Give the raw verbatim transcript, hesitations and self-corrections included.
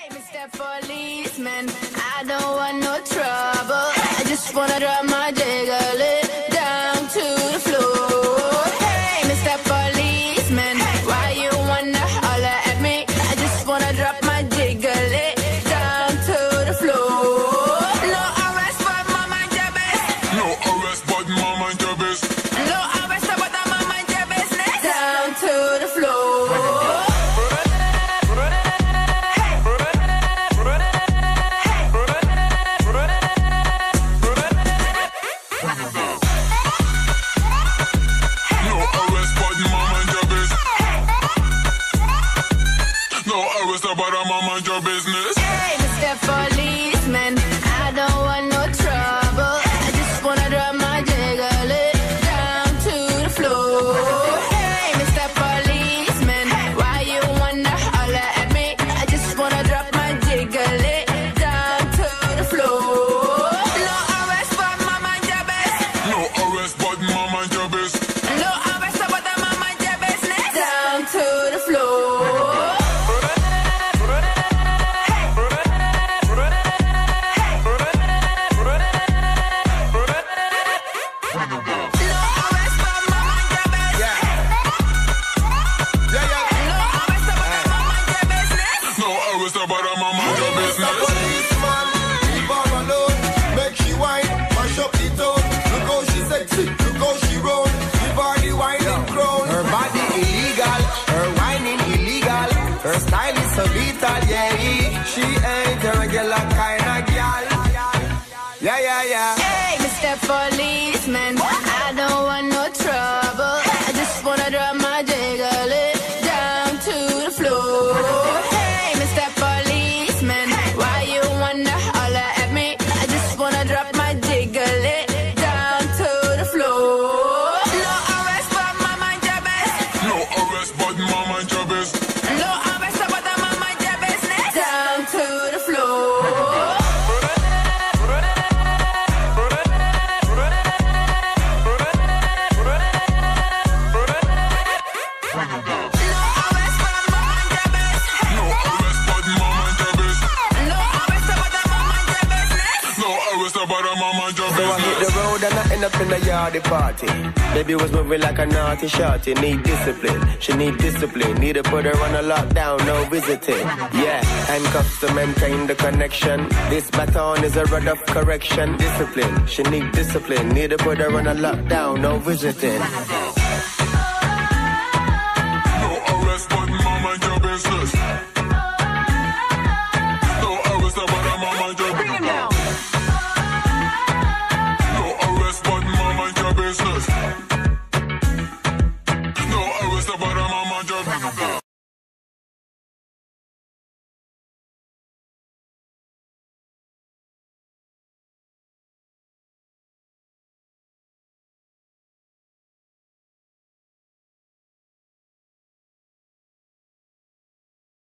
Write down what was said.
Hey, Mister Policeman, I don't want no trouble. I just wanna drop my jiggle it down to the floor. Hey, Mister Policeman, why you wanna holler at me? I just wanna drop my jiggle it down to the floor. No arrest, but my mind your business. No arrest, but my mind your business. No arrest, but my mind your business. Down to the floor. But I'm on mind your business. Hey, Mister Policeman, I don't want no trouble. I just wanna drop my jiggle it down to the floor. Hey, Mister Policeman, why you wanna holler at me? I just wanna drop my jiggle it down to the floor. No arrest, but my mind your business. No arrest, but my mind your business. No arrest, but my mind your business. Down to the floor. But I'm on mind your business. Policeman, leave her alone. Make she whine, mash up the tone. Look how she sexy, look how she roll. Give her the whining crown. Her body illegal, her whining illegal. Her style is so lethal, yeah. She ain't a regular kind of gal. Yeah, yeah, yeah. Hey, Mister Policeman, I don't want no trouble. I just wanna drop my jiggle it down to the floor. Drop my jiggle it down to the floor. No arrest, but my mind your business. No arrest, but my mind your business. No arrest, but my mind your business. Down to the floor. But I'm on mind your So I hit the road and I end up in a yardy party. Baby was moving like a naughty shorty. Need discipline, she need discipline. Need to put her on a lockdown, no visiting. Yeah, handcuffs to maintain the connection. This baton is a rod of correction. Discipline, she need discipline. Need to put her on a lockdown, no visiting.